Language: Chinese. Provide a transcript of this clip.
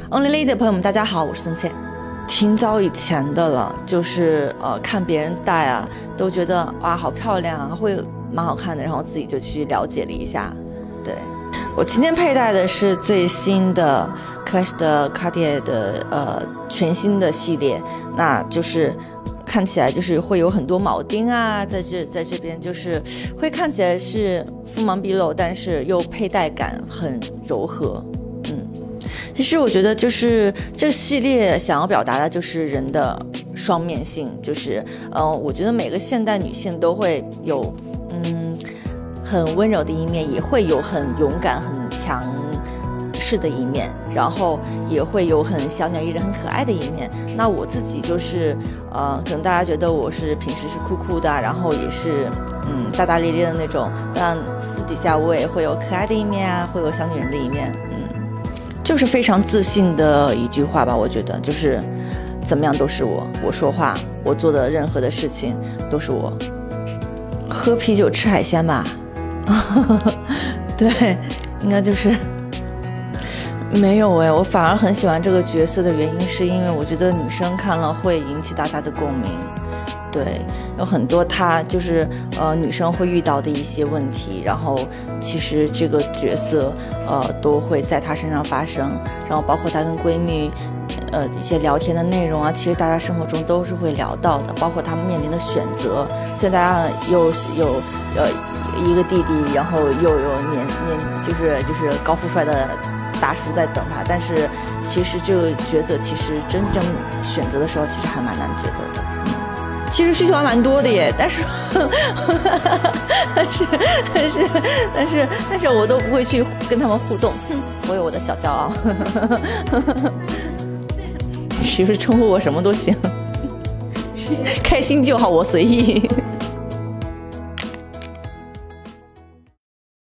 Only Lady 的朋友们，大家好，我是孙茜。挺早以前的了，就是看别人戴啊，都觉得哇好漂亮啊，会蛮好看的，然后自己就去了解了一下。对，我今天佩戴的是最新的 Clash 的 Cartier 的全新的系列，那就是看起来就是会有很多铆钉啊，在这边就是会看起来是锋芒毕露，但是又佩戴感很柔和。其实我觉得就是这个系列想要表达的就是人的双面性，就是我觉得每个现代女性都会有很温柔的一面，也会有很勇敢很强势的一面，然后也会有很小鸟依人很可爱的一面。那我自己就是可能大家觉得我是平时是酷酷的，然后也是大大咧咧的那种，但私底下我也会有可爱的一面啊，会有小女人的一面。就是非常自信的一句话吧，我觉得就是怎么样都是我，我说话我做的任何的事情都是我。喝啤酒吃海鲜吧对，应该就是没有我反而很喜欢这个角色的原因是因为我觉得女生看了会引起大家的共鸣。对，有很多她就是女生会遇到的一些问题，然后其实这个角色都会在她身上发生，然后包括她跟闺蜜一些聊天的内容啊，其实大家生活中都是会聊到的，包括她们面临的选择。虽然大家有一个弟弟，然后又有年就是高富帅的大叔在等她，但是其实这个抉择其实真正选择的时候其实还蛮难抉择的。其实需求还蛮多的耶，但是我都不会去跟他们互动，我有我的小骄傲。其实称呼我什么都行，开心就好，我随意。